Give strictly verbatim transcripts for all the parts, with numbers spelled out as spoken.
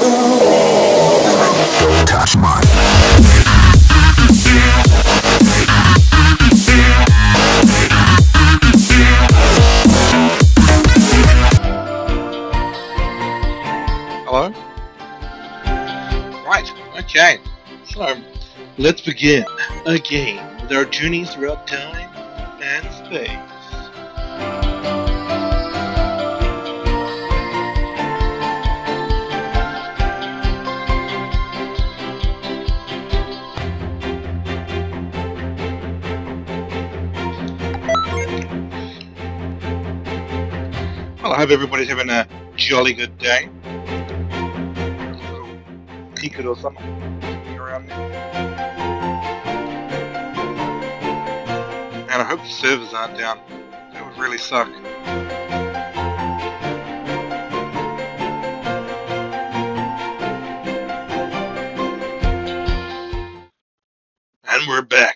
Don't touch my. Hello? Right, okay. So, let's begin a game with our journeys throughout time and space. Well, I hope everybody's having a jolly good day. Ticket or something around there. And I hope the servers aren't down. That would really suck. And we're back.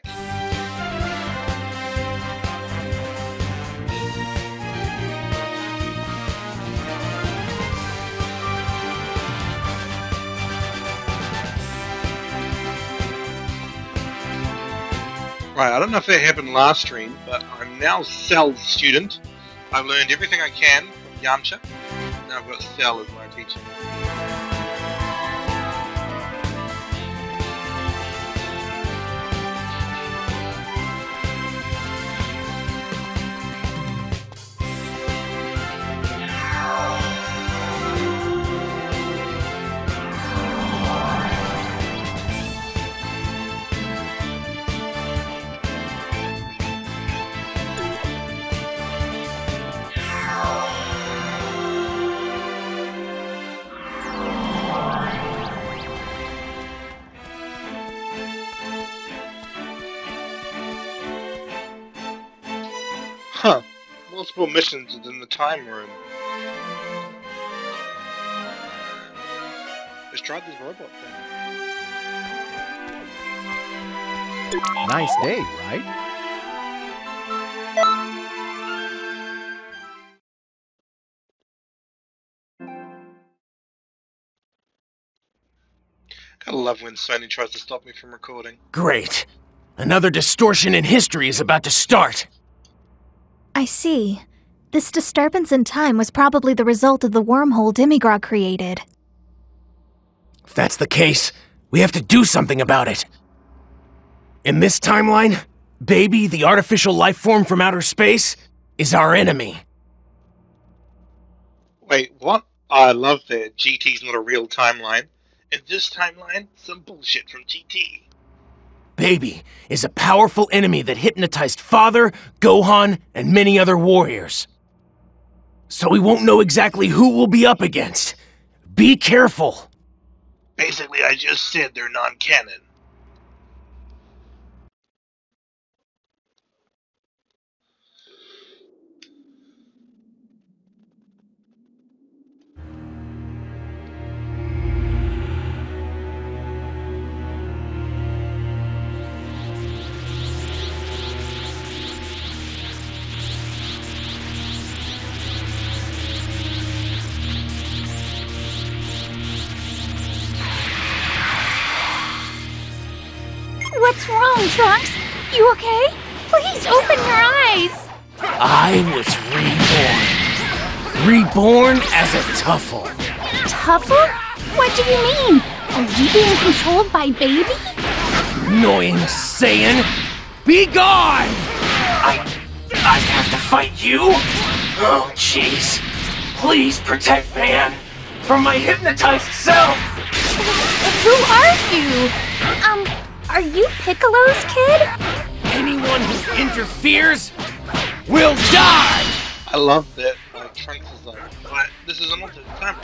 Right, I don't know if that happened last stream, but I'm now Cell student. I've learned everything I can from Yamcha. Now I've got Cell as my teacher. Huh. Multiple missions within the time room. Let's try this robot thing. Nice day, right? Gotta love when Sony tries to stop me from recording. Great. Another distortion in history is about to start. I see. This disturbance in time was probably the result of the wormhole Demigrod created. If that's the case, we have to do something about it. In this timeline, Baby, the artificial life form from outer space, is our enemy. Wait, what? I love that. G T's not a real timeline. In this timeline, some bullshit from G T. Baby is a powerful enemy that hypnotized Father, Gohan, and many other warriors. So we won't know exactly who we'll be up against. Be careful. Basically, I just said they're non-canon. What's wrong, Trunks? You okay? Please open your eyes! I was reborn. Reborn as a Tuffle. Tuffle? What do you mean? Are you being controlled by Baby? Annoying Saiyan! Be gone! I... I have to fight you? Oh, jeez. Please protect Man from my hypnotized self! Who are you? Um... Are you Piccolo's kid? Anyone who interferes will die! I love that uh, Trunks is like, what? This is an alternate time.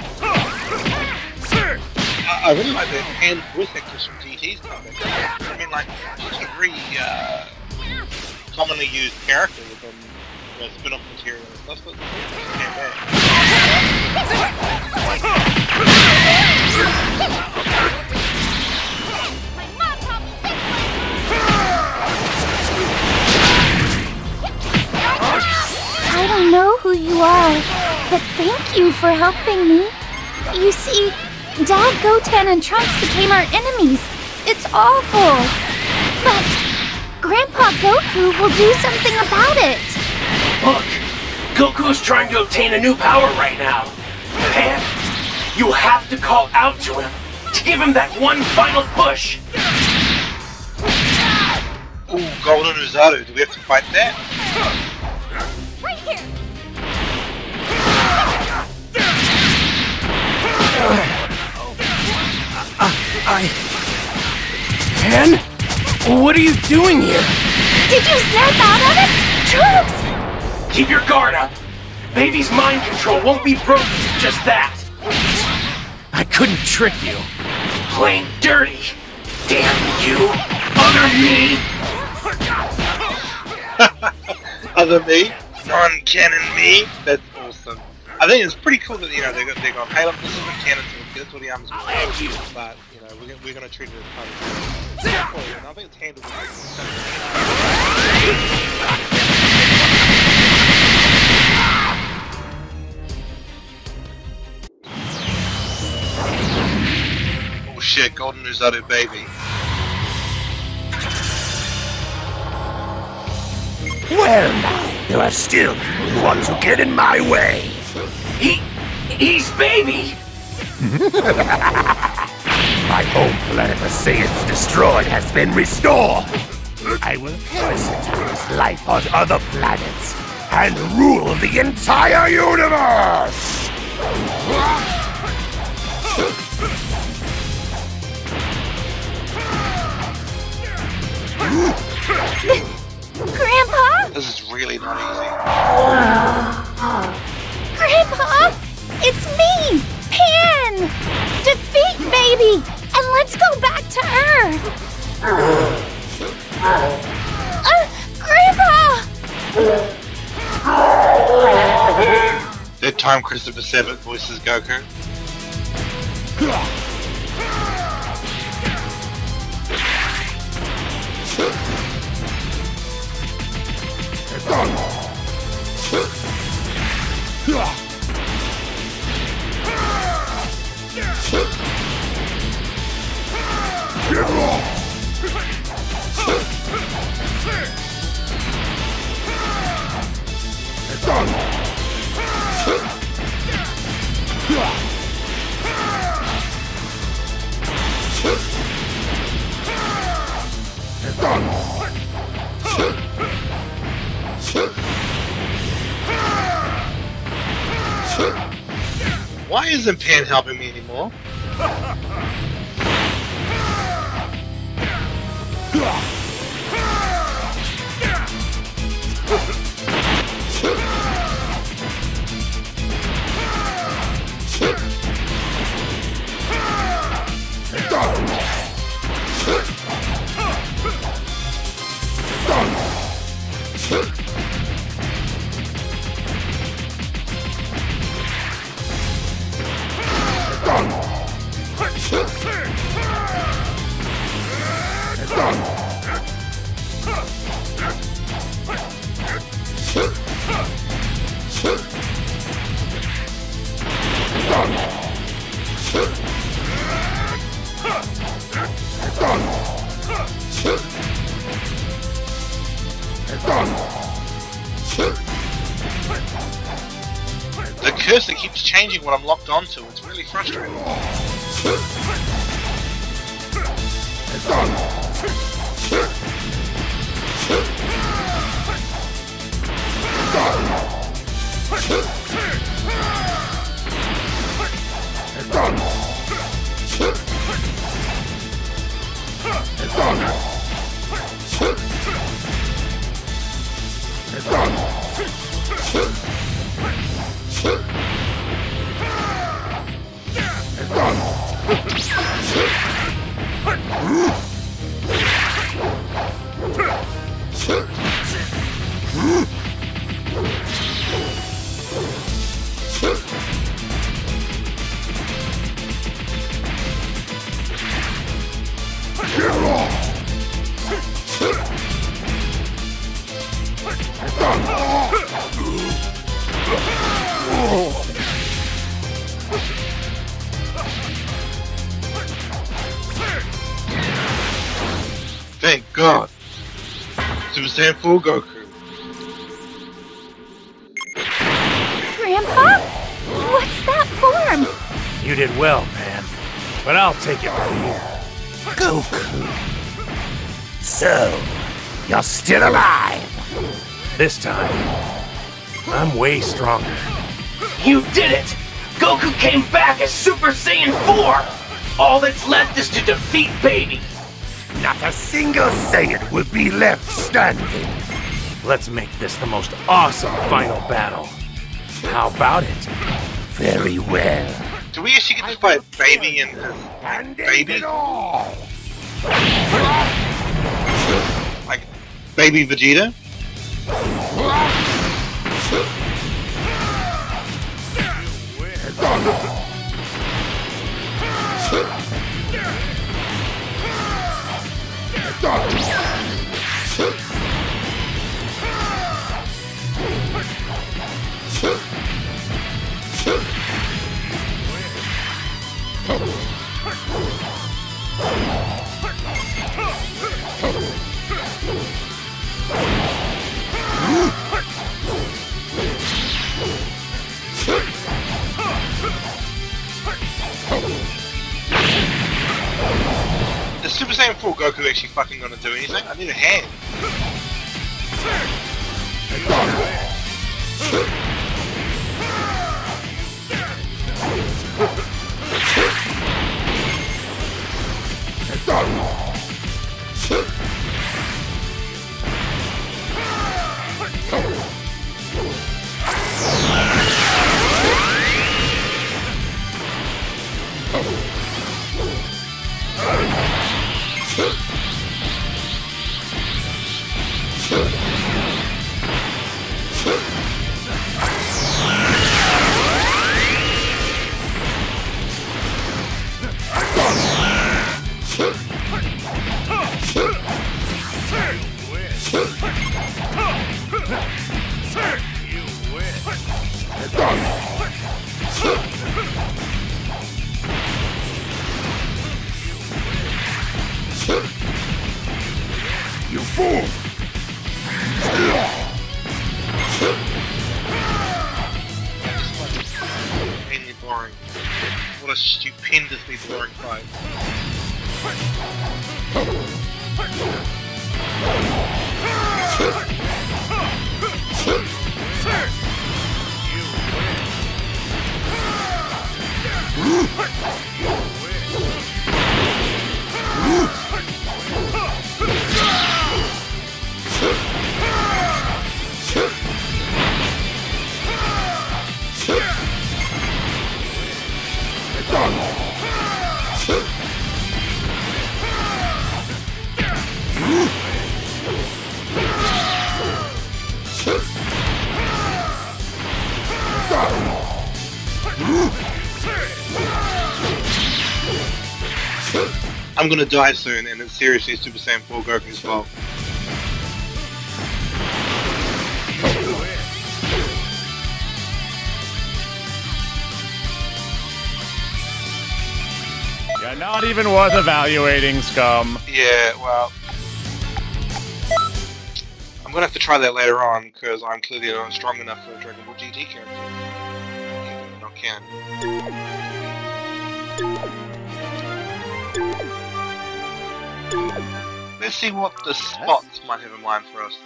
I, I really like that and voice actors from G T's comic. I mean, like, she's a very uh, commonly used character within the spin-off material and stuff, but I don't know who you are, but thank you for helping me. You see, Dad, Goten, and Trunks became our enemies. It's awful. But Grandpa Goku will do something about it. Look, Goku's trying to obtain a new power right now. Pan, you have to call out to him to give him that one final push. Ooh, Golden Uzaru. Do we have to fight that? Right here. I... Pan? What are you doing here? Did you snap out of it? Trunks! Keep your guard up. Baby's mind control won't be broken with just that. I couldn't trick you. Plain dirty. Damn you. Other me. Other me? Non-canon me? That's awesome. I think it's pretty cool that, you know, they're, they're going, hey look, this isn't canon to it, Toriyama's I'll end you. but, you know, we're, we're going to treat it as part of the story. And I think it's handled Oh shit, Golden Uzaru baby. Well, now, there are still people who want to get in my way. He... he's baby! My home planet, the Saiyans destroyed, has been restored. I will parasitize his life on other planets and rule the entire universe! Grandpa? This is really not easy. Grandpa! It's me! Pan! Defeat baby! And let's go back to Earth! Uh, Grandpa! That time Christopher Sabat voices Goku. Why isn't Pan helping me anymore? The cursor keeps changing what I'm locked onto. It's really frustrating. Thank God. Super Saiyan four Goku. Grandpa? What's that form? You did well, Pan. But I'll take it from here. Goku. So, you're still alive. This time, I'm way stronger. You did it! Goku came back as Super Saiyan four! All that's left is to defeat Baby! Not a single Saiyan would be left standing. Let's make this the most awesome final battle. How about it? Very well. Do we actually get to fight Baby and his And Baby? it all. Like, Baby Vegeta? Is Super Saiyan four Goku actually fucking gonna do anything? I need a hand. You fool! Mainly boring. What a stupendously boring fight. I'm gonna die soon, and it's seriously Super Saiyan four Goku's fault. You're not even worth evaluating, scum. Yeah, well... I'm gonna have to try that later on, because I'm clearly not strong enough for a Dragon Ball G T character. Even though I can. Let's see what the spots might have in mind for us.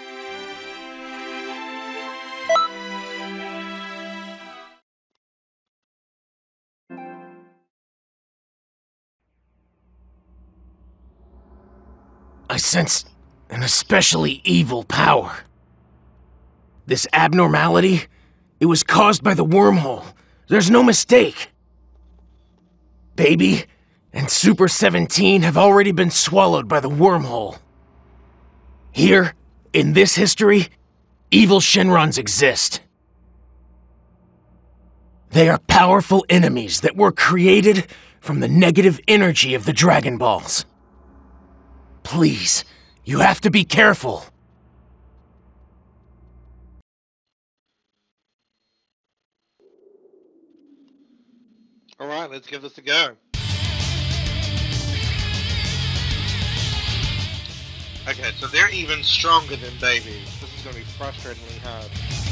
I sense an especially evil power. This abnormality, it was caused by the wormhole. There's no mistake. Baby and Super seventeen have already been swallowed by the wormhole. Here, in this history, evil Shenrons exist. They are powerful enemies that were created from the negative energy of the Dragon Balls. Please, you have to be careful. Alright, let's give this a go. Okay, so they're even stronger than babies. This is gonna be frustratingly hard.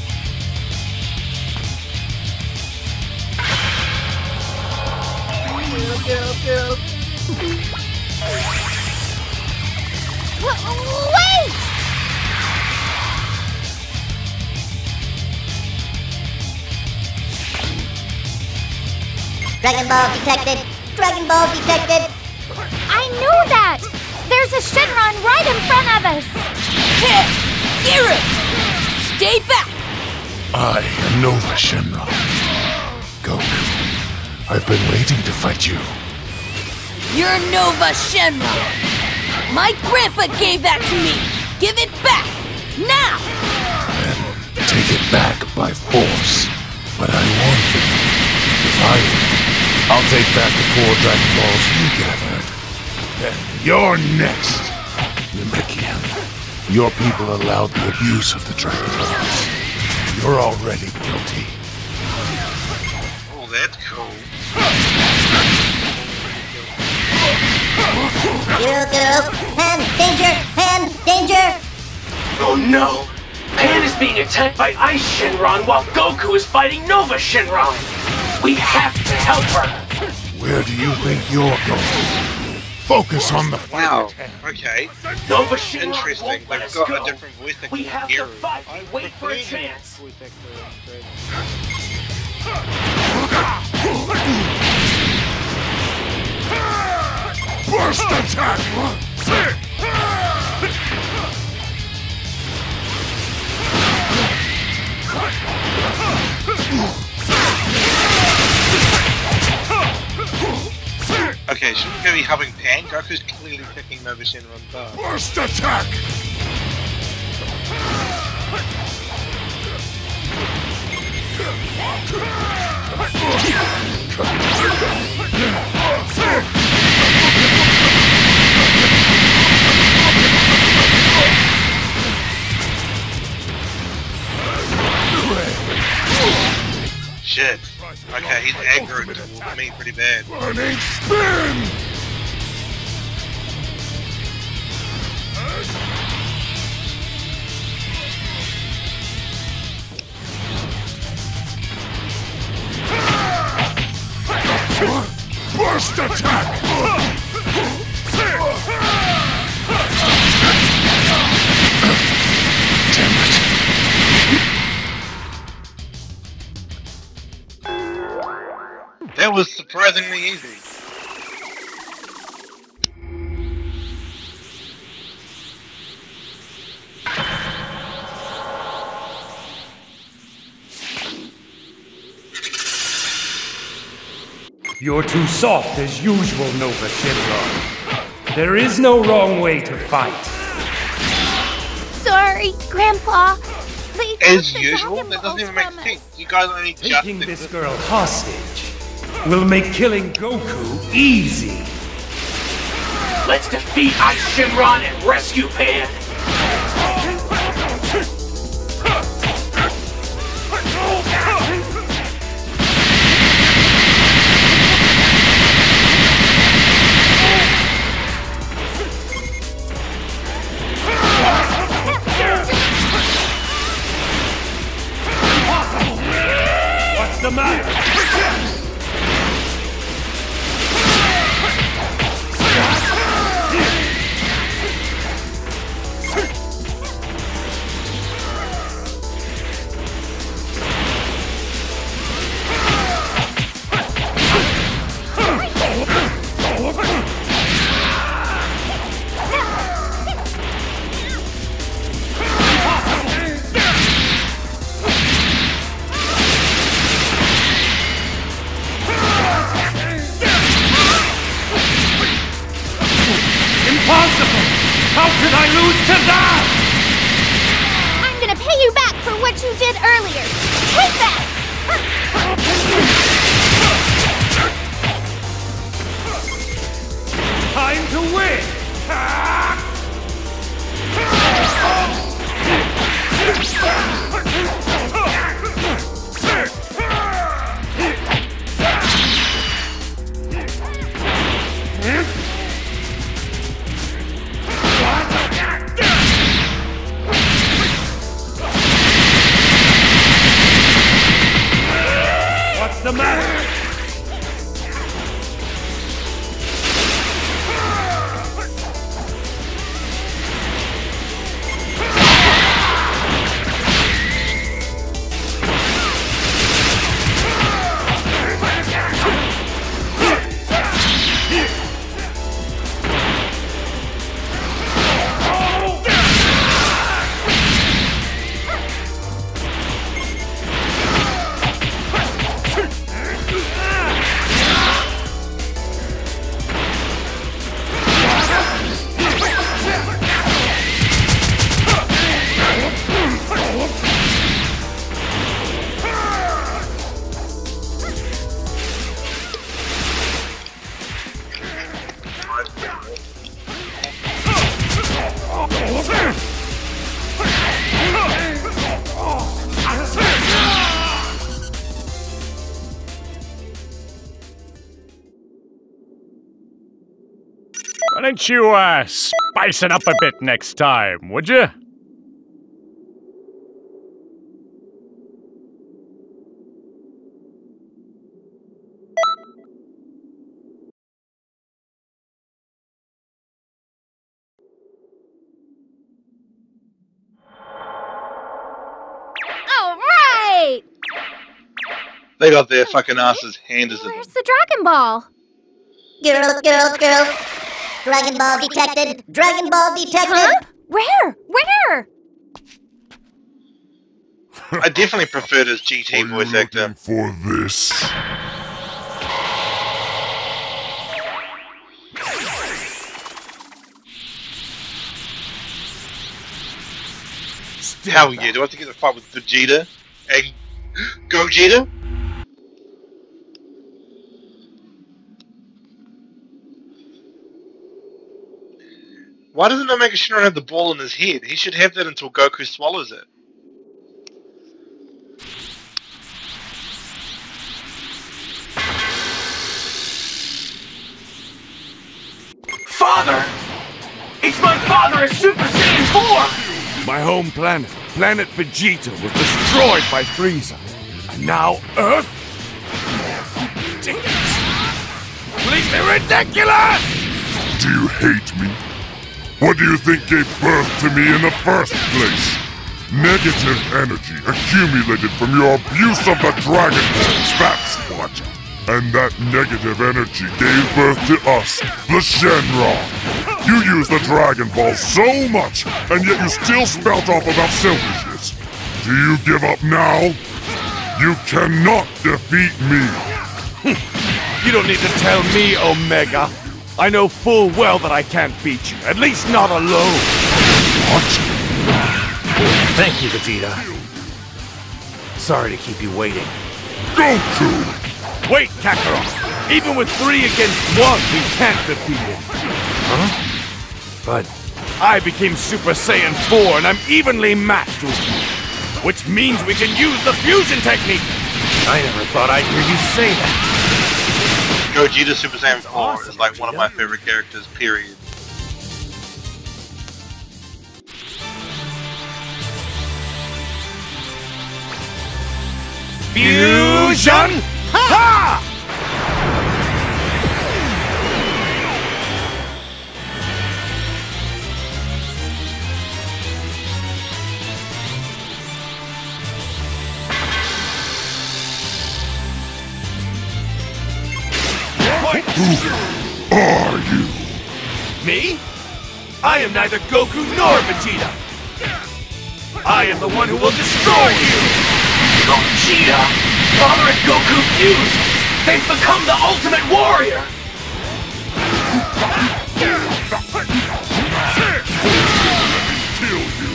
Get up, get up, Wait! Dragon Ball detected! Dragon Ball detected! I knew that! There's a Shenron right in front of us! Hey! Gira! Stay back! I am Nova Shenron. Goku, I've been waiting to fight you. You're Nova Shenron! My grandpa gave that to me! Give it back! Now! Then take it back by force. But I warn you, if I win, I'll take back the four Dragon Balls you gathered. Then you're next, Namekian. Your people allowed the abuse of the Dragon Balls. You're already guilty. Oh, that's cool. Goku! Pan! Danger! Pan! Danger! Oh no! Pan is being attacked by Ice Shenron while Goku is fighting Nova Shenron! We have to help her! Where do you think you're going? Focus on the fight. Wow. Okay. Nova Shenron Interesting. won't let They've us got go. a different voice actor We have here. to fight I and wait for a prefer chance. voice actor. Burst attack! Okay, shouldn't we be having Pan? Goku's clearly picking Nova Shenron's butt. Burst attack! Shit. Okay, he's aggroed towards me pretty bad. Burning spin! Burst attack! Damn it! That was surprisingly easy. You're too soft as usual, Nova Shenron. There is no wrong way to fight. Sorry, Grandpa. They As took the usual, Dragon that Balls doesn't even make from us. sense. You guys only just Taking did this this. girl hostage will make killing Goku easy. Let's defeat Ice Shenron and rescue Pan! What's the matter? Impossible! How could I lose to that? I'm gonna pay you back for what you did earlier. Take that! Time to win! Why don't you, uh, spice it up a bit next time, would you? All right! They got their fucking asses handed to them. Where's the Dragon Ball? Girl, girl, girl. Dragon Ball detected. Dragon Ball detected. Huh? Where? Where? I definitely preferred his G T voice actor. For this. Hell yeah, do I have to get a fight with Vegeta? And Gogeta? Why doesn't Omega Shenron have the ball in his head? He should have that until Goku swallows it. Father! It's my father as Super Saiyan four! My home planet, Planet Vegeta, was destroyed by Frieza. And now Earth? Ridiculous! Completely ridiculous! Do you hate me? What do you think gave birth to me in the first place? Negative energy accumulated from your abuse of the Dragon Balls, that's what. And that negative energy gave birth to us, the Shenron. You use the Dragon Ball so much, and yet you still spout off about selfishness. Do you give up now? You cannot defeat me. You don't need to tell me, Omega. I know full well that I can't beat you, at least not alone. What? Thank you, Vegeta. Sorry to keep you waiting. Goku! Wait, Kakarot! Even with three against one, we can't defeat him. Huh? But I became Super Saiyan four, and I'm evenly matched with you. Which means we can use the fusion technique! I never thought I'd hear you say that. Gogeta Super Saiyan four is like one of my favorite characters, period. Fusion! Ha! Who are you? Me? I am neither Goku nor Vegeta. I am the one who will destroy you! Gogeta! Father and Goku fused! They've become the ultimate warrior! Kill you.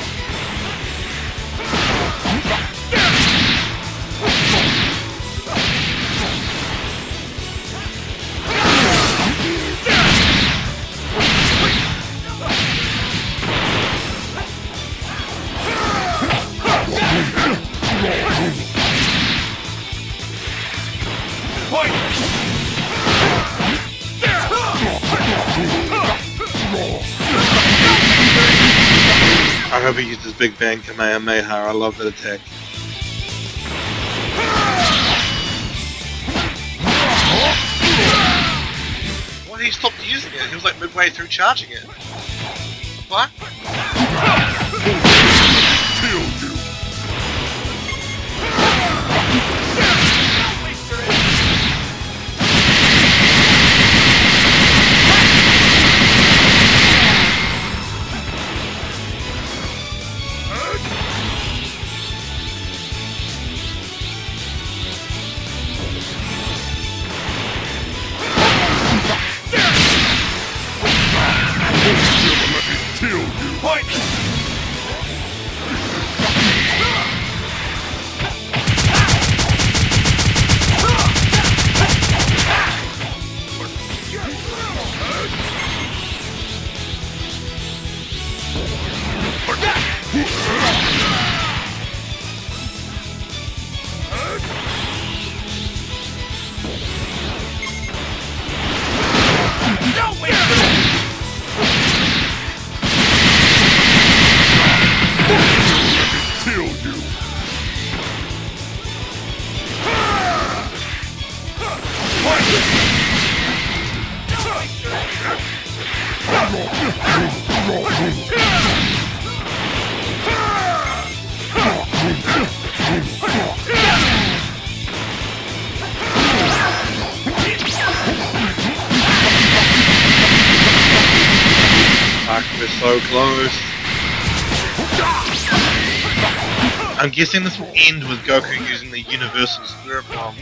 I hope he uses Big Bang Kamehameha, I love that attack. Why did he stop using it? He was like midway through charging it. What? Kill you. Point! Fuck, we're so close. I'm guessing this will end with Goku using the Universal Spirit Bomb.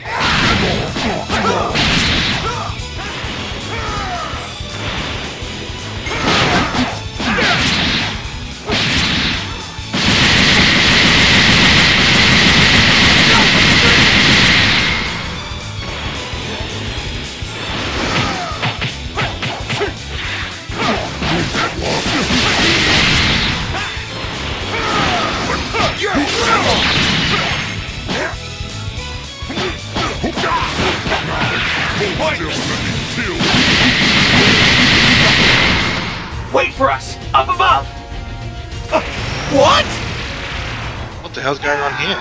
Wait for us! Up above! Uh, what? What the hell's going on here?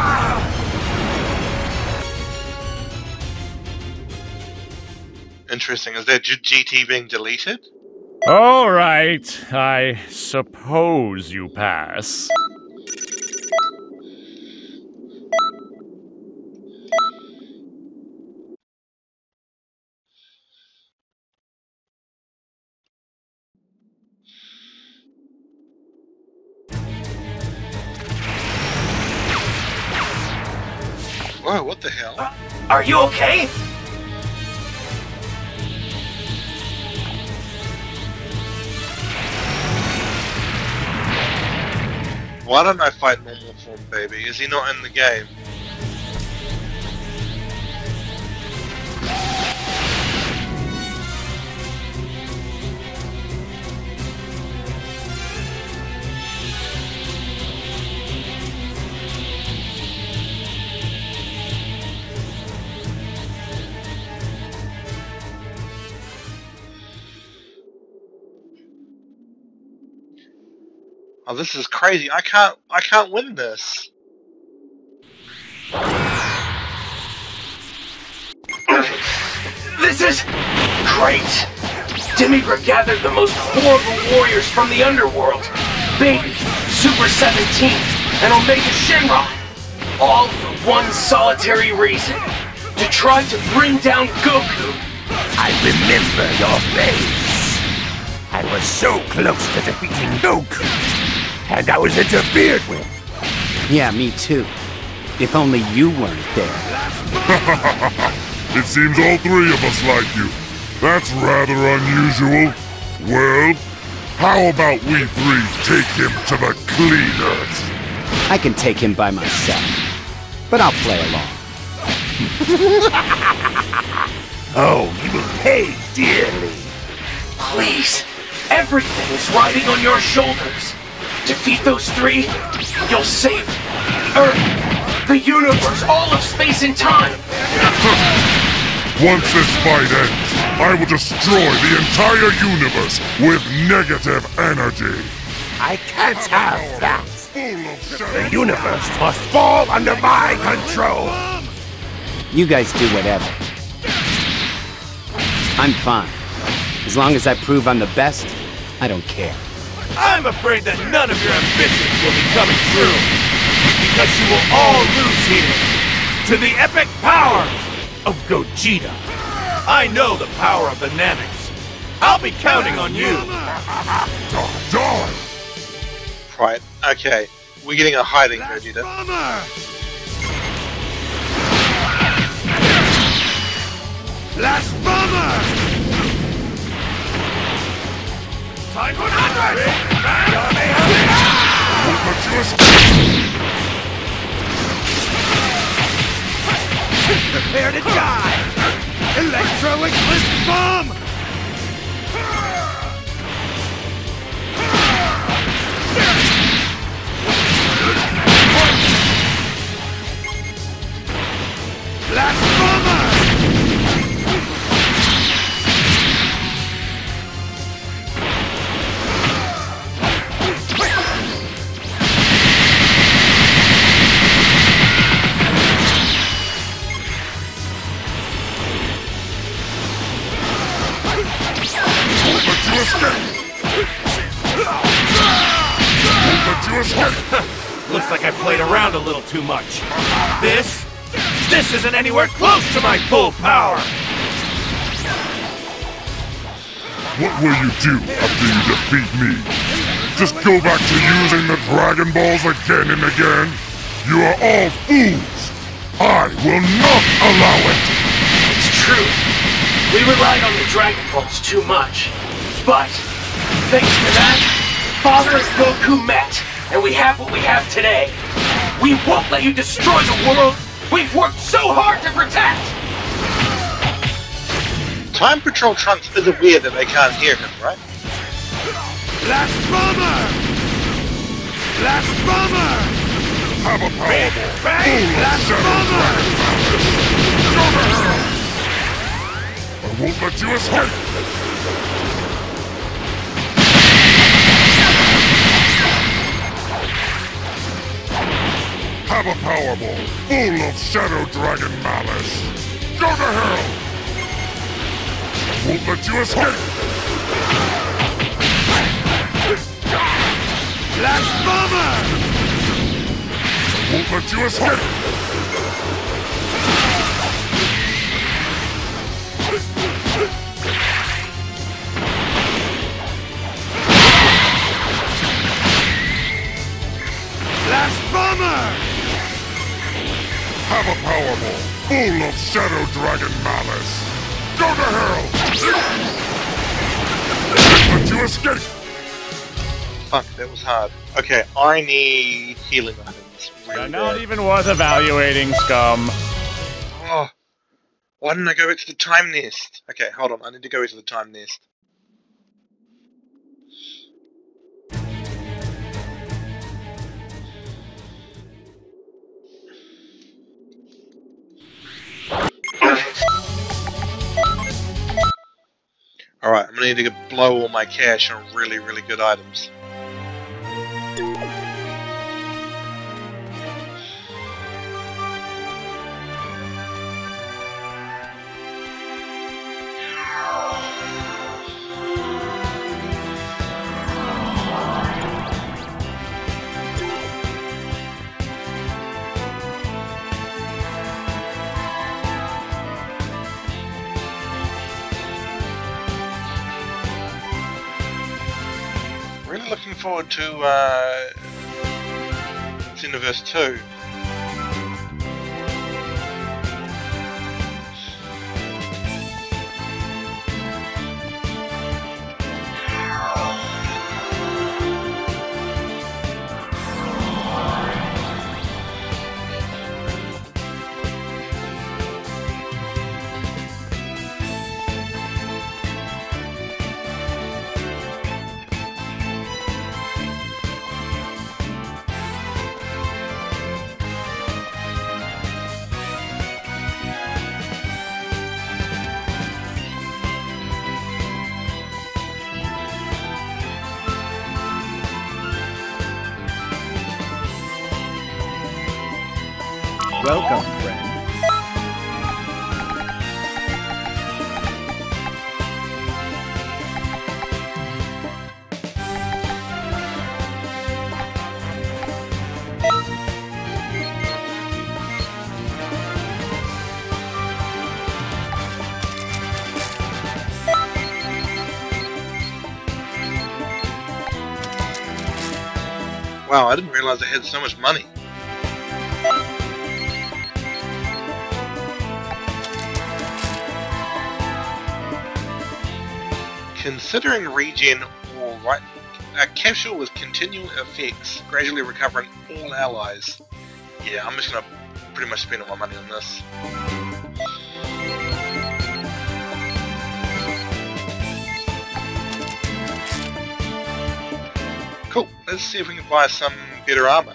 Interesting. Is that G T being deleted? All right, I suppose you pass. Whoa, what the hell? Uh, are you okay? Why don't I fight normal form, baby? Is he not in the game? Oh, this is crazy. I can't I can't win this. This is great! Demigra gathered the most horrible warriors from the underworld. Baby, Super seventeen, and Omega Shenron. All for one solitary reason. To try to bring down Goku. I remember your face. I was so close to defeating Goku. And I was interfered with. Yeah, me too. If only you weren't there. It seems all three of us like you. That's rather unusual. Well, how about we three take him to the cleaners? I can take him by myself, but I'll play along. Oh, you will pay dearly. Please, everything is riding on your shoulders. Defeat those three, you'll save Earth, the universe, all of space and time. Once this fight ends, I will destroy the entire universe with negative energy. I can't have that. The universe must fall under my control. You guys do whatever. I'm fine. As long as I prove I'm the best, I don't care. I'm afraid that none of your ambitions will be coming true. Because you will all lose here. To the epic power of Gogeta. I know the power of the Namex. I'll be counting on you. Die! Right, okay. We're getting a hiding, Gogeta. Flash Bomber! Time for hundred! Won't let you escape! Prepare to die! Electro Eclipse Bomb! Flash Bomber! you escape! Looks like I played around a little too much. This? This isn't anywhere close to my full power! What will you do after you defeat me? Just go back to using the Dragon Balls again and again? You are all fools! I will not allow it! It's true. We relied on the Dragon Balls too much. But, thanks to that, Father and Goku met, and we have what we have today. We won't let you destroy the world we've worked so hard to protect! Time Patrol Trunks isn't weird that they can't hear him, right? Blast Bomber! Blast Bomber! Have a powerball! Bang! Blast Bomber! I won't let you escape! Have a powerball full of Shadow Dragon malice! Go to hell! I won't let you escape! Blast Bomber! I won't let you escape! Blast Bomber! Have a powerball full of Shadow Dragon malice! Go to hell! Let you escape! Fuck, that was hard. Okay, I need healing items. Really They're not bad. even worth evaluating, scum. Oh, why didn't I go back to the time nest? Okay, hold on, I need to go into the time nest. Alright, I'm gonna need to blow all my cash on really, really good items. Really looking forward to uh, Xenoverse two. Welcome, friend. Wow, I didn't realize I had so much money. Considering regen alright, a capsule with continual effects, gradually recovering all allies. Yeah, I'm just gonna pretty much spend all my money on this. Cool, let's see if we can buy some better armor.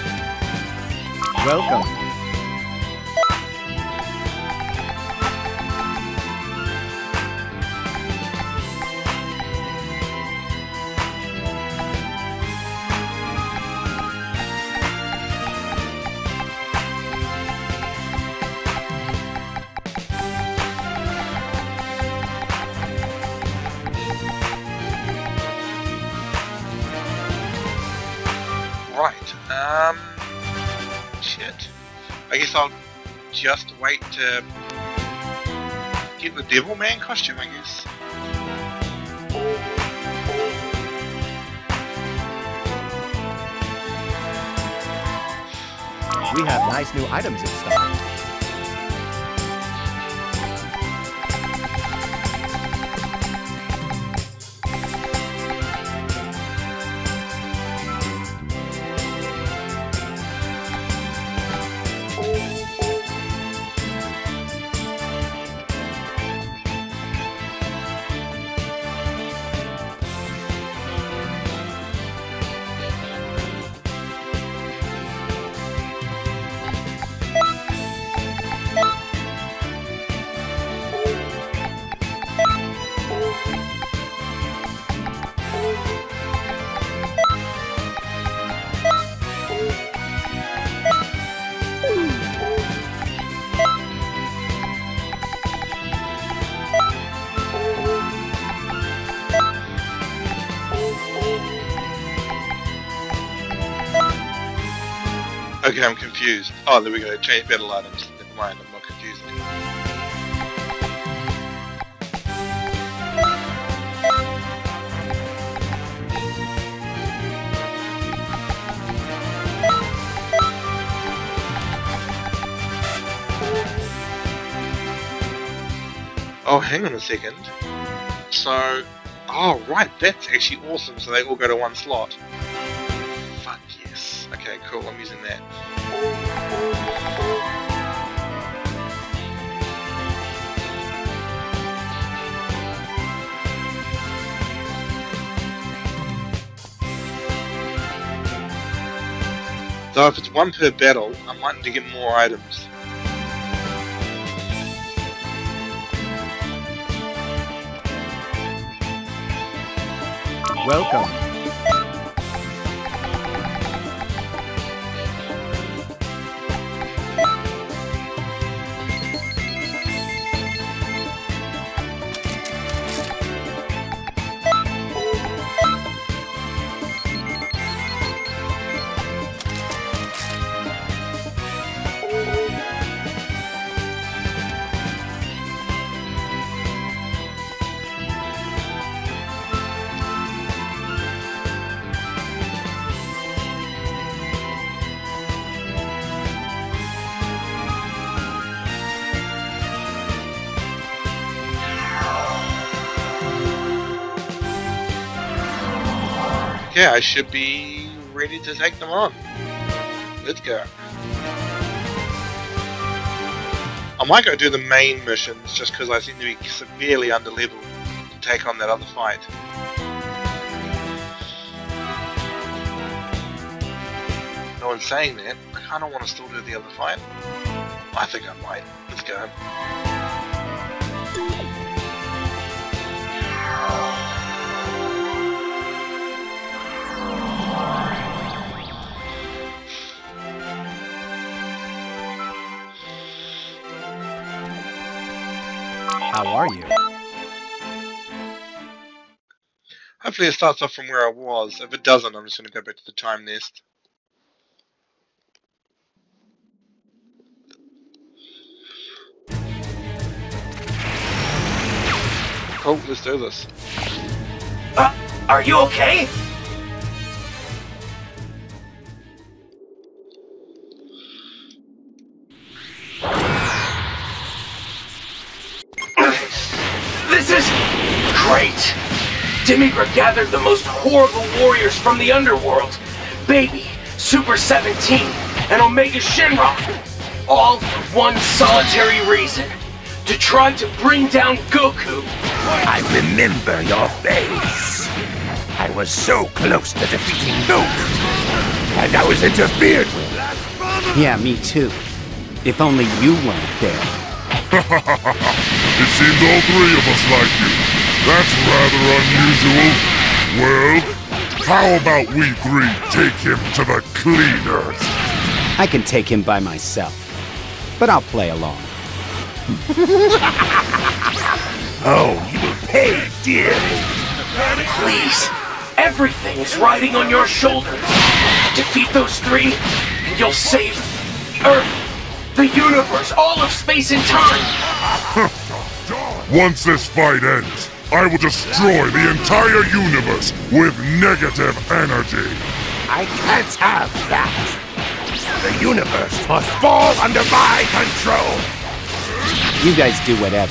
Welcome. shit. I guess I'll just wait to get the Devilman costume, I guess. We have nice new items in stock. Okay, I'm confused. Oh, there we go. Change battle items. Never mind, I'm not confused anymore. Oh, hang on a second. So, oh right, that's actually awesome. So they all go to one slot. Fuck yes. Okay, cool. I'm using that. So if it's one per battle, I might need to get more items. Welcome. Yeah, I should be ready to take them on. Let's go. I might go do the main missions just because I seem to be severely underleveled to take on that other fight. No one's saying that. I kind of want to still do the other fight. I think I might. Let's go. How are you? Hopefully it starts off from where I was. If it doesn't, I'm just going to go back to the time nest. Cool, let's do this. Uh, are you okay? This is great! Demigra gathered the most horrible warriors from the underworld. Baby, Super seventeen, and Omega Shinra. All for one solitary reason. To try to bring down Goku. I remember your face. I was so close to defeating Goku. And I was interfered with. Yeah, me too. If only you weren't there. It seems all three of us like you. That's rather unusual. Well, how about we three take him to the cleaners? I can take him by myself, but I'll play along. Oh, you will pay dearly. Please, everything is riding on your shoulders. Defeat those three, and you'll save Earth, the universe, all of space and time! Once this fight ends, I will destroy the entire universe with negative energy. I can't have that. The universe must fall under my control. You guys do whatever.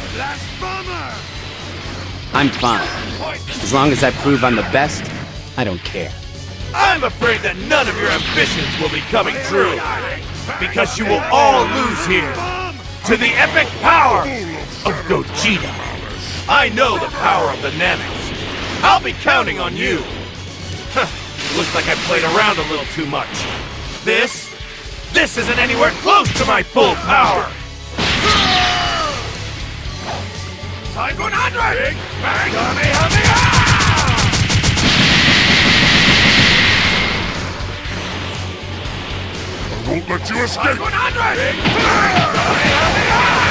I'm fine. As long as I prove I'm the best, I don't care. I'm afraid that none of your ambitions will be coming true. Because you will all lose here to the epic power of Gogeta. I know the power of the Namex. I'll be counting on you. Huh. Looks like I played around a little too much. This, this isn't anywhere close to my full power. Type one hundred! Big Bang! Kamehameha! I won't let you escape! Type one hundred! Big Bang! Kamehameha!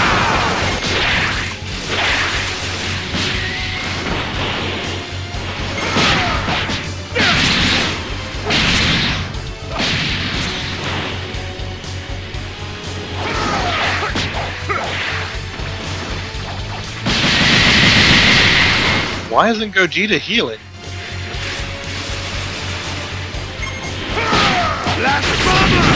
Why isn't Gogeta healing? Blast Bomber!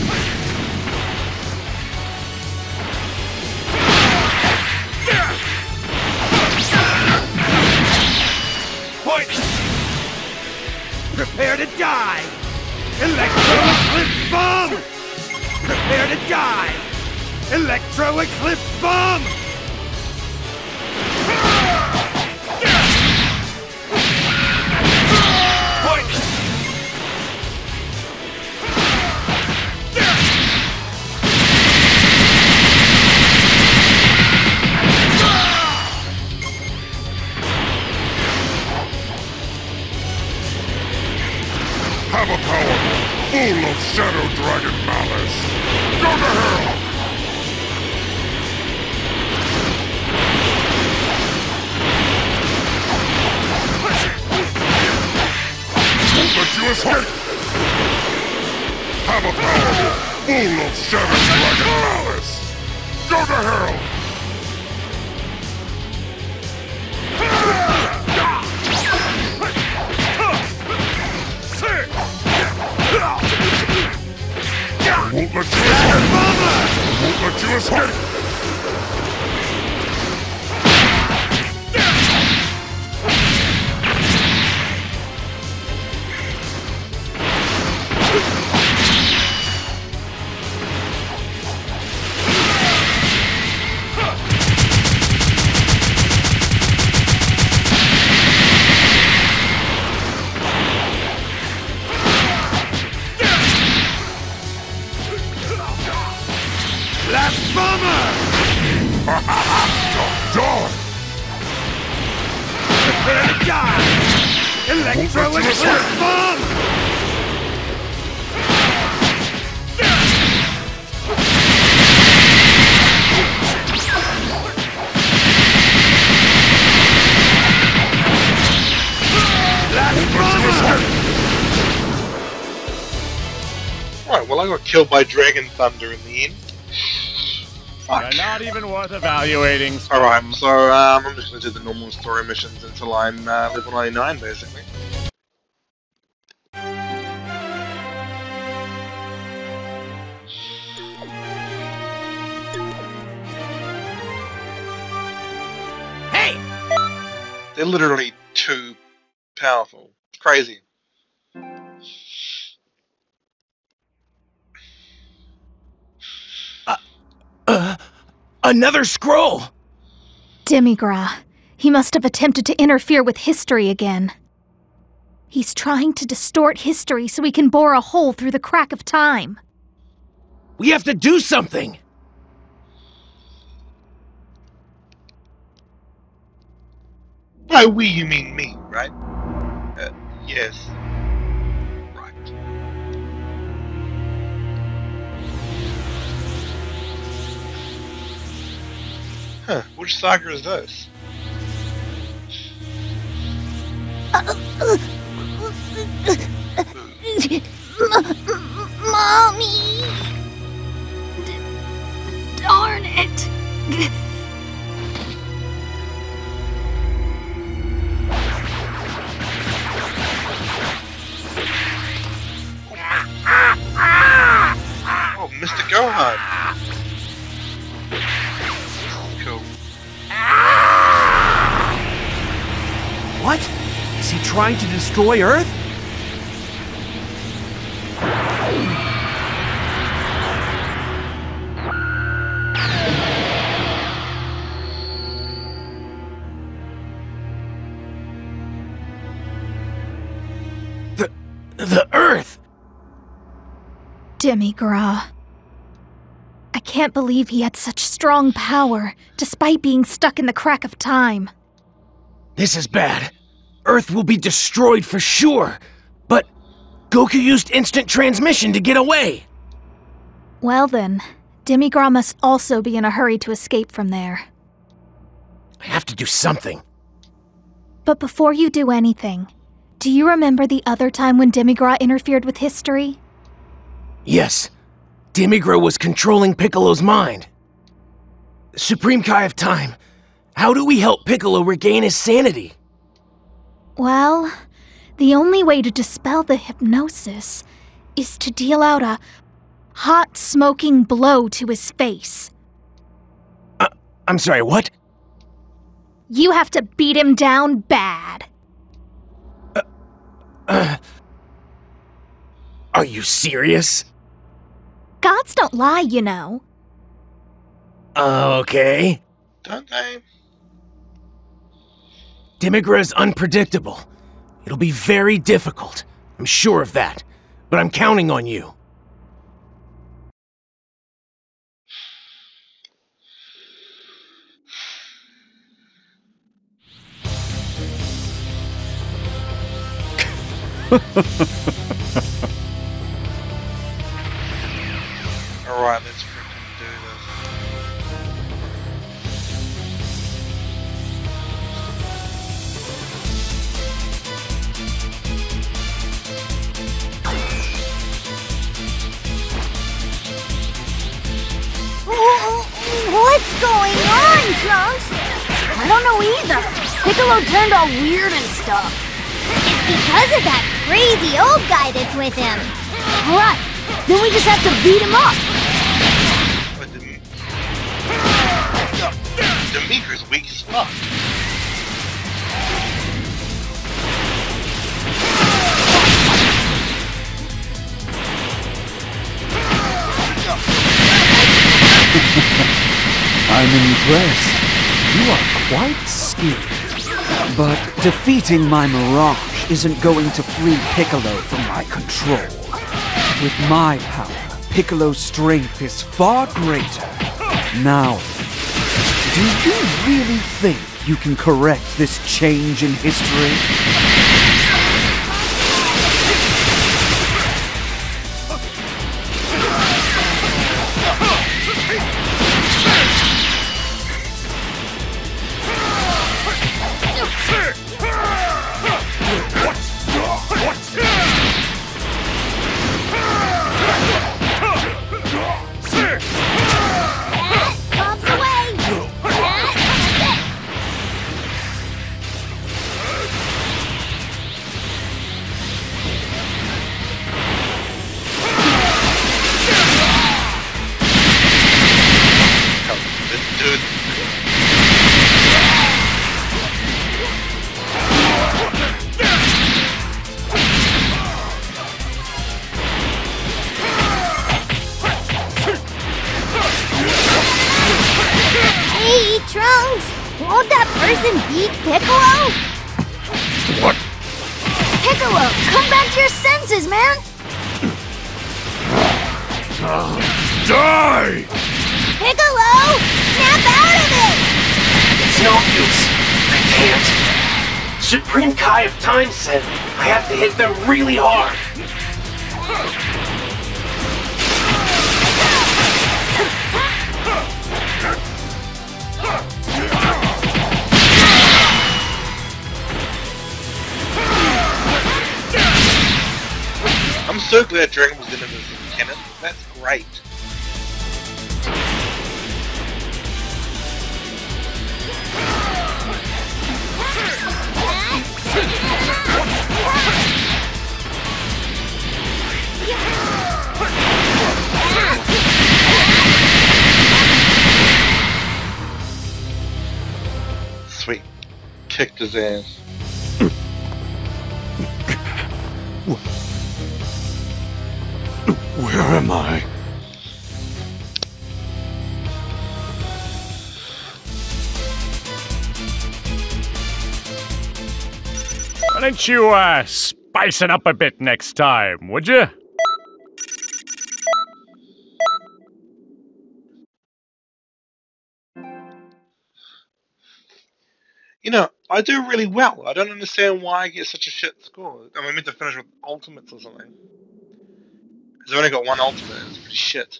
Point! Prepare to die! Electro Eclipse Bomb! Prepare to die! Electro Eclipse Bomb! Have a power full of Shadow Dragon malice. Go to hell! Won't let you escape! Have a power full of Shadow Dragon malice. Go to hell! I won't let you escape! I won't let you escape! Blast Bomber! Die! Prepare to die! Electro Eclipse Bomb! Blast Bomber! Alright, well I got killed by Dragon Thunder in the end. They're not even worth evaluating. Alright, so um, I'm just going to do the normal story missions until I'm uh, level ninety-nine, basically. Hey! They're literally too powerful. It's crazy. Uh, another scroll! Demigra. He must have attempted to interfere with history again. He's trying to distort history so he can bore a hole through the crack of time. We have to do something! By we, you mean me, right? Uh, yes. Right. Huh, which saga is this? Mommy! Mister Gohan. Cool. What? Is he trying to destroy Earth? The... the Earth! Demigra. I can't believe he had such strong power, despite being stuck in the crack of time. This is bad. Earth will be destroyed for sure. But Goku used instant transmission to get away. Well then, Demigra must also be in a hurry to escape from there. I have to do something. But before you do anything, do you remember the other time when Demigra interfered with history? Yes. Demigra was controlling Piccolo's mind. Supreme Kai of Time, how do we help Piccolo regain his sanity? Well, the only way to dispel the hypnosis is to deal out a hot, smoking blow to his face. Uh, I'm sorry, what? You have to beat him down bad. Uh, uh, are you serious? Gods don't lie, you know. Okay. Don't they? Demigra is unpredictable. It'll be very difficult. I'm sure of that. But I'm counting on you. Alright, let's freaking do this. What's going on, Trunks? I don't know either. Piccolo turned all weird and stuff. It's because of that crazy old guy that's with him. Right. Then we just have to beat him up. But Dem no, Demigra's weak as fuck. I'm impressed. You are quite skilled. But defeating my Mirage isn't going to free Piccolo from my control. With my power, Piccolo's strength is far greater. Now, do you really think you can correct this change in history? Hey, Trunks! Won't that person beat Piccolo? What? Piccolo, come back to your senses, man! Uh, die! Piccolo! Snap out of it! It's no use. I can't. Supreme Kai of Time said I have to hit them really hard. I'm so glad Dragon Ball Z is canon. That's great. kicked his ass. Where am I? Why don't you, uh, spice it up a bit next time, would you? You know, I do really well. I don't understand why I get such a shit score. I mean, I meant to finish with ultimates or something. Because I've only got one ultimate, and it's pretty shit.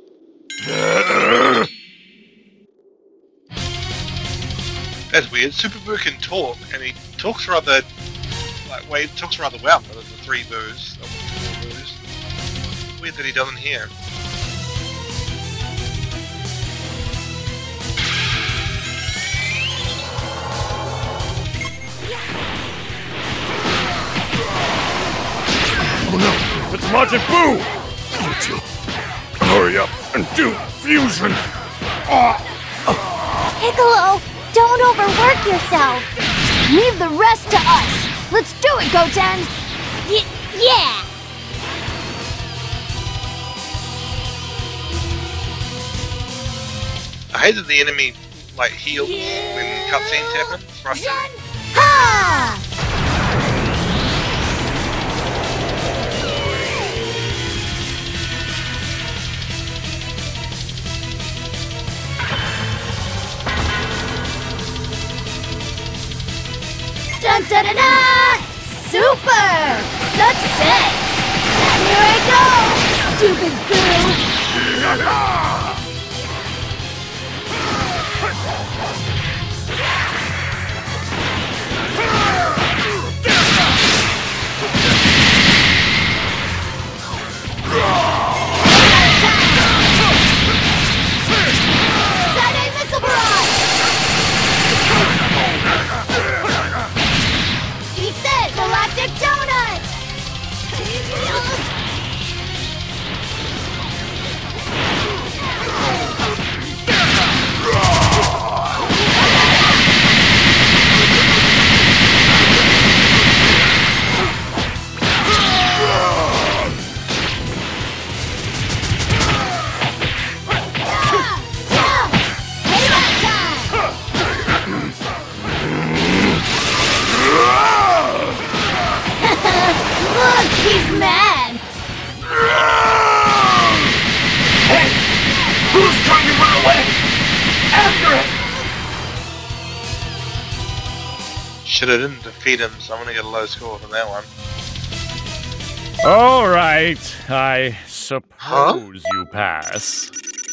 That's weird. Super Boo can talk, and he talks rather... Like, well, he talks rather well out of the three Boos. Of the four Boos. It's weird that he doesn't hear. Oh no! It's Majin Buu! Don't you hurry up and do fusion! Piccolo, don't overwork yourself. Leave the rest to us. Let's do it, Goten. Y yeah. I hate that the enemy, like, heals when cutscenes happen. It's frustrating. Ha! Dun da da da! Super! Success! And here I go! Stupid Boo! Side missile barrage! Eat this, galactic donut! Look, he's mad! Hey! Who's trying to run away? After it! Shit, I didn't defeat him, so I'm gonna get a low score for that one. Alright, I suppose Huh? you pass.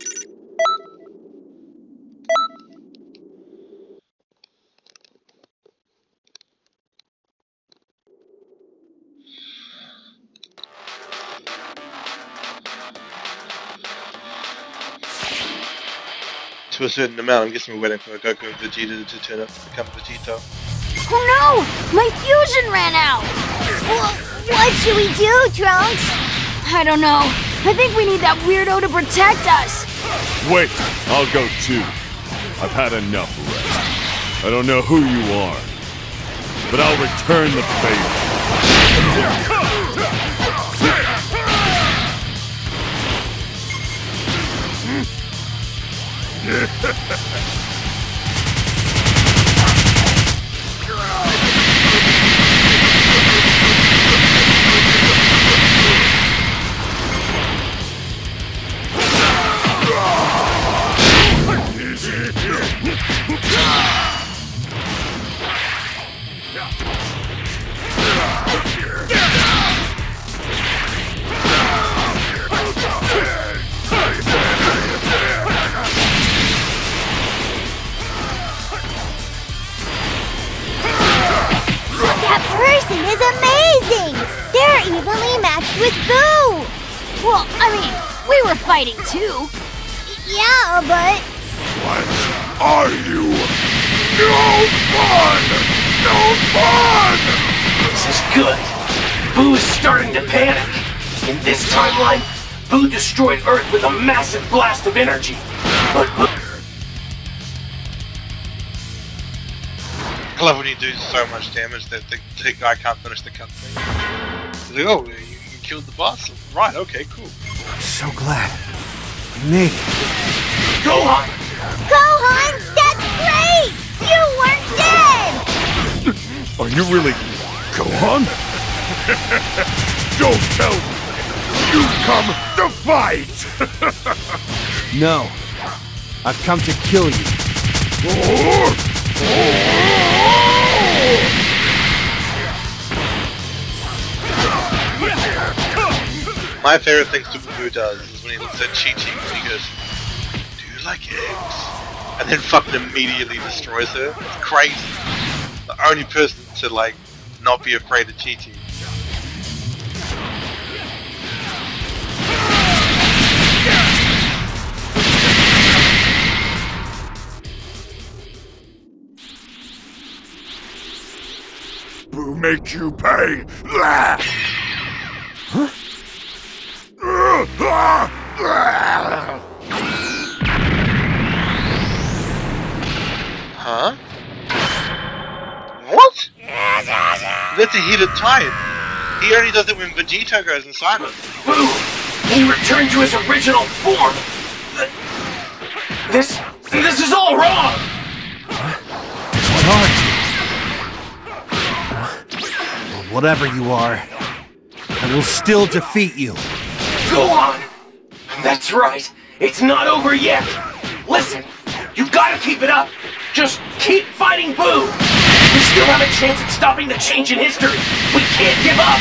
To a certain amount, I'm guessing we're waiting for Goku and Vegeta to turn up to become Vegeta. Oh no! My fusion ran out! Well, what should we do, Trunks? I don't know. I think we need that weirdo to protect us. Wait, I'll go too. I've had enough rest. I don't know who you are, but I'll return the favor. That person is amazing! They're evenly matched with Boo! Well, I mean, we were fighting too. Yeah, but... What are you? No fun! No fun! This is good. Boo is starting to panic. In this timeline, Boo destroyed Earth with a massive blast of energy. But Boo... love when you do so much damage that the, the guy can't finish the cutscene. He's like, oh, you, you killed the boss? Right, okay, cool. I'm so glad. I made it. Gohan! Gohan, that's great! You weren't dead! Are you really Gohan? Don't tell me! You come to fight! No. I've come to kill you. My favorite thing Super Buu does is when he looks at Chi-Chi and he goes, do you like eggs? And then fucking immediately destroys her. It's crazy. The only person to like not be afraid of Chi-Chi. Buu make you pay! Huh? Huh? What? That's a heated type. He only does it when Vegeta goes inside him. Buu! He returned to his original form! This... this is all wrong! What are you? Well, whatever you are, I will still defeat you. Go on! That's right! It's not over yet! Listen! You gotta keep it up! Just keep fighting Buu! We still have a chance at stopping the change in history! We can't give up!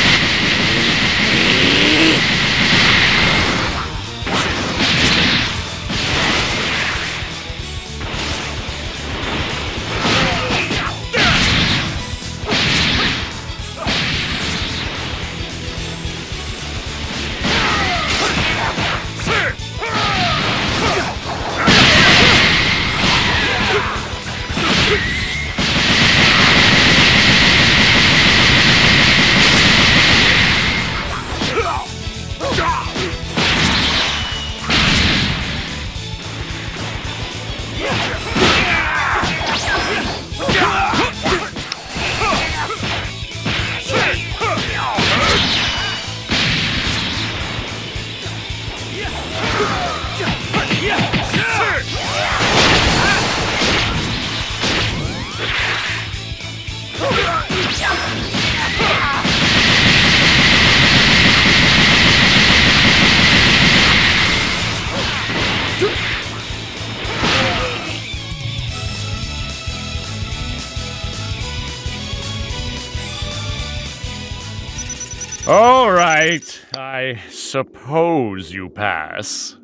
All right, I suppose you pass.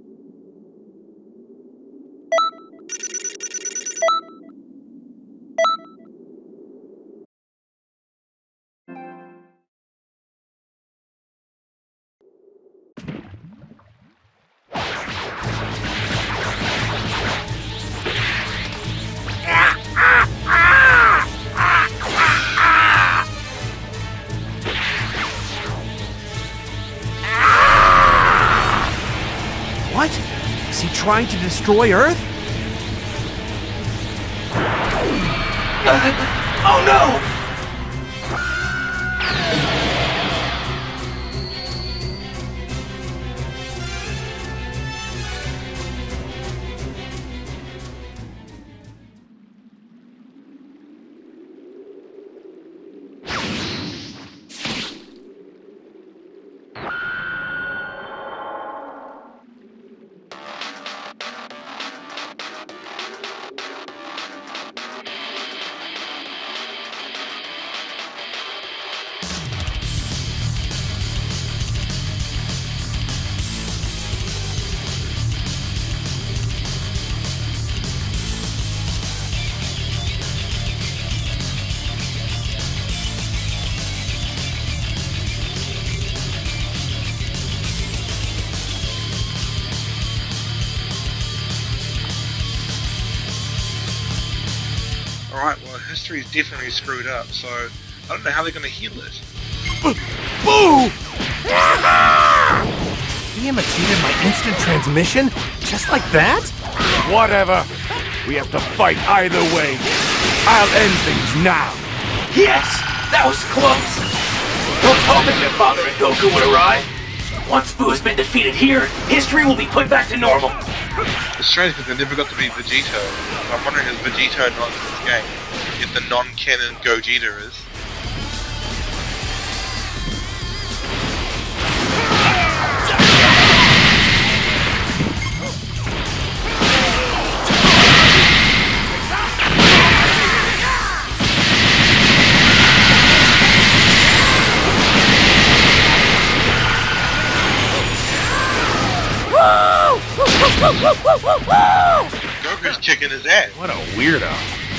What? Is he trying to destroy Earth? Uh, oh no! Alright, well, history is definitely screwed up, so I don't know how they're gonna heal it. Boo! He imitated my instant transmission? Just like that? Whatever. We have to fight either way. I'll end things now. Yes, that was close. I was hoping that Father and Goku would arrive. Once Buu has been defeated here, history will be put back to normal. It's strange because they never got to meet Vegito. I'm wondering is Vegito not in this game? If the non-canon Gogeta is. Goku's kicking his ass. What a weirdo.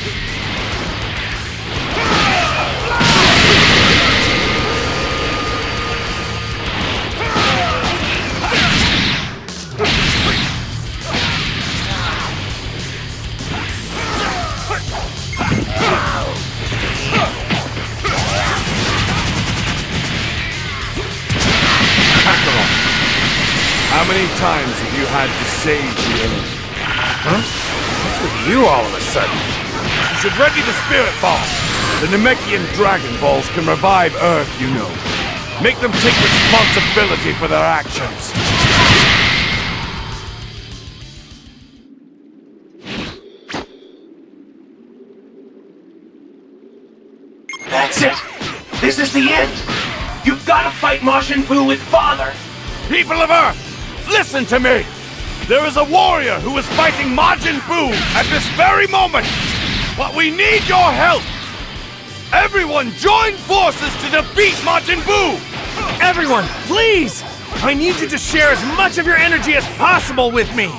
How many times have you had to save the enemy? Huh? What's with you all of a sudden? You should ready the Spirit Ball. The Namekian Dragon Balls can revive Earth, you know. Make them take responsibility for their actions. That's it! This is the end! You've gotta fight Majin Buu with Father! People of Earth, listen to me! There is a warrior who is fighting Majin Buu at this very moment! But we need your help! Everyone join forces to defeat Majin Buu! Everyone, please! I need you to share as much of your energy as possible with me!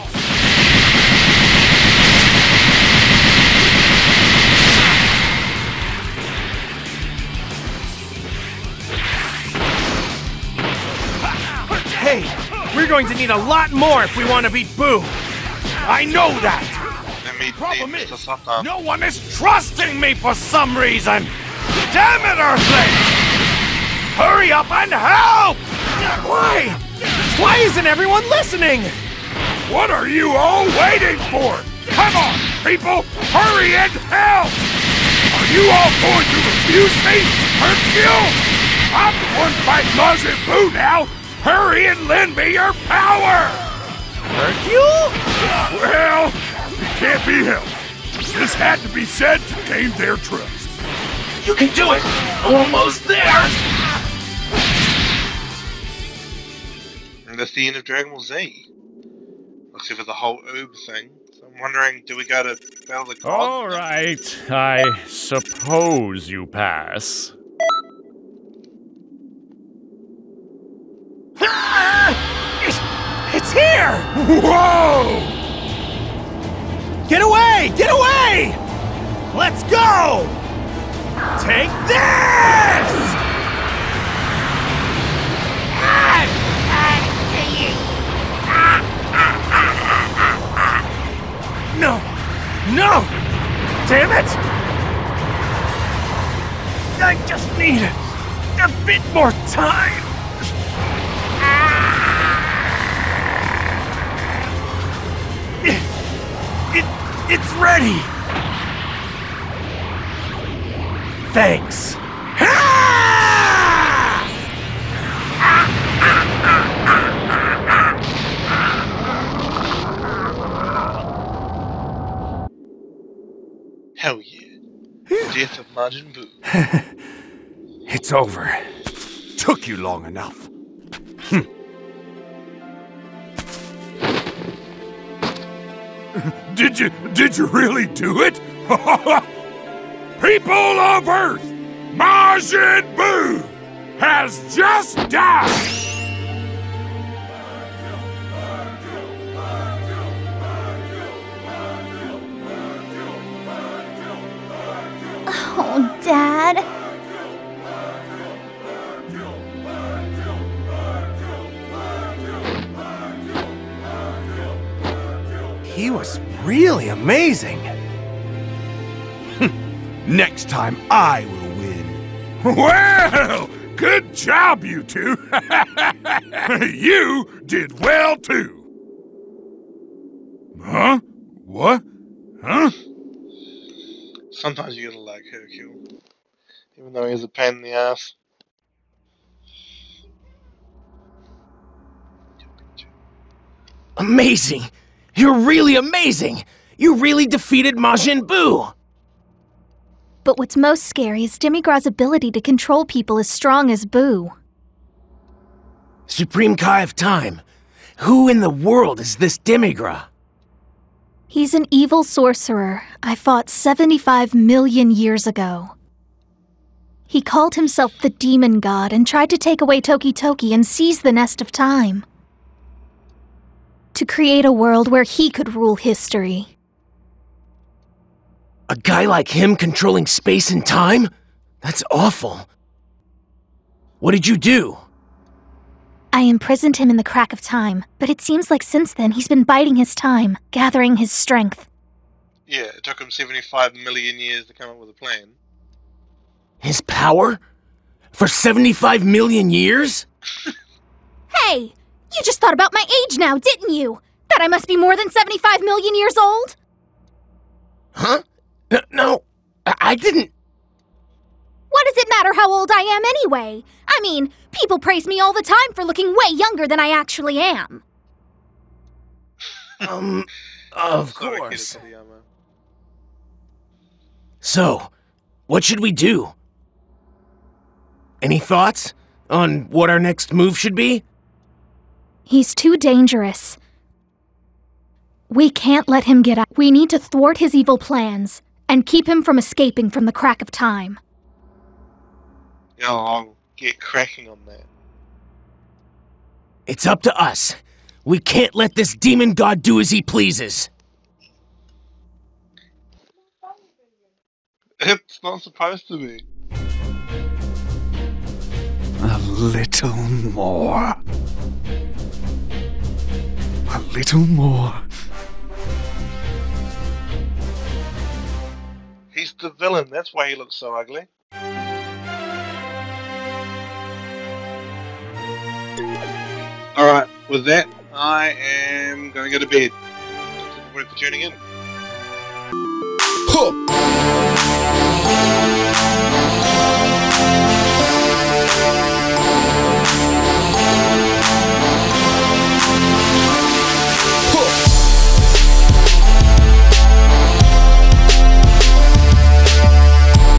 Hey, we're going to need a lot more if we want to beat Buu! I know that! The problem is, no one is trusting me for some reason! Damn it, Earthlings! Hurry up and help! Why? Why isn't everyone listening? What are you all waiting for? Come on, people! Hurry and help! Are you all going to refuse me? Hercule! I'm the one fighting Majin Buu now! Hurry and lend me your power! Hercule? Well, it can't be helped. This had to be said to gain their trust. You can do it! Almost there! And that's the end of Dragon Ball Z. Looks like for the whole Oob thing. So I'm wondering, do we go to Battle of the Gods? All right, I suppose you pass. It's here! Whoa! Get away! Get away! Let's go! Take this! No! No! Damn it! I just need a bit more time! It, it, it's ready! Thanks! Hell yeah. Death of Majin Buu. It's over. Took you long enough. Hm. Did you, did you really do it? People of Earth, Majin Buu has just died! Oh, Dad. He was really amazing. Next time I will win. Well, good job, you two. You did well, too. Huh? What? Huh? Sometimes you gotta like Hercule, even though he's a pain in the ass. Amazing! You're really amazing! You really defeated Majin Buu! But what's most scary is Demigra's ability to control people as strong as Buu. Supreme Kai of Time, who in the world is this Demigra? He's an evil sorcerer I fought seventy-five million years ago. He called himself the Demon God and tried to take away Toki Toki and seize the Nest of Time. To create a world where he could rule history. A guy like him controlling space and time? That's awful. What did you do? I imprisoned him in the crack of time, but it seems like since then he's been biding his time, gathering his strength. Yeah, it took him seventy-five million years to come up with a plan. His power? For seventy-five million years? Hey! You just thought about my age now, didn't you? That I must be more than seventy-five million years old? Huh? N no, I, I didn't... What does it matter how old I am anyway? I mean, people praise me all the time for looking way younger than I actually am. Um, of course. So, what should we do? Any thoughts on what our next move should be? He's too dangerous. We can't let him get out. We need to thwart his evil plans and keep him from escaping from the crack of time. Yeah, I'll get cracking on that. It's up to us. We can't let this demon god do as he pleases. It's not supposed to be. A little more. A little more. He's the villain, that's why he looks so ugly. Alright, with that, I am going to go to bed. Thanks everybody for tuning in. Huh.